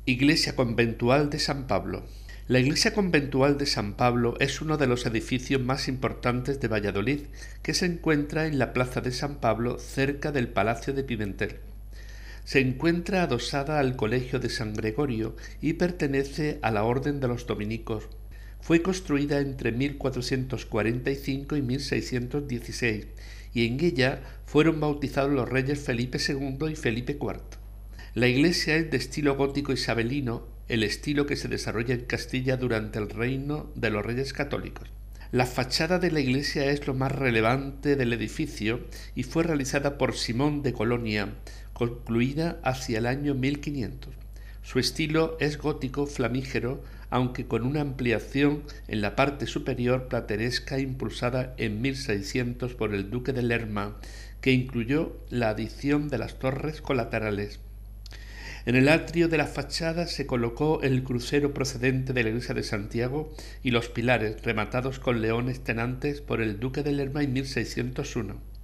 Iglesia conventual de San Pablo. La iglesia conventual de San Pablo es uno de los edificios más importantes de Valladolid, que se encuentra en la plaza de San Pablo, cerca del Palacio de Pimentel. Se encuentra adosada al Colegio de San Gregorio y pertenece a la Orden de los Dominicos. Fue construida entre 1445 y 1616 y en ella fueron bautizados los reyes Felipe II y Felipe IV. La iglesia es de estilo gótico isabelino, el estilo que se desarrolla en Castilla durante el reino de los Reyes Católicos. La fachada de la iglesia es lo más relevante del edificio y fue realizada por Simón de Colonia, concluida hacia el año 1500. Su estilo es gótico flamígero, aunque con una ampliación en la parte superior plateresca impulsada en 1600 por el duque de Lerma, que incluyó la adición de las torres colaterales. En el atrio de la fachada se colocó el crucero procedente de la iglesia de Santiago y los pilares rematados con leones tenantes por el duque de Lerma en 1601.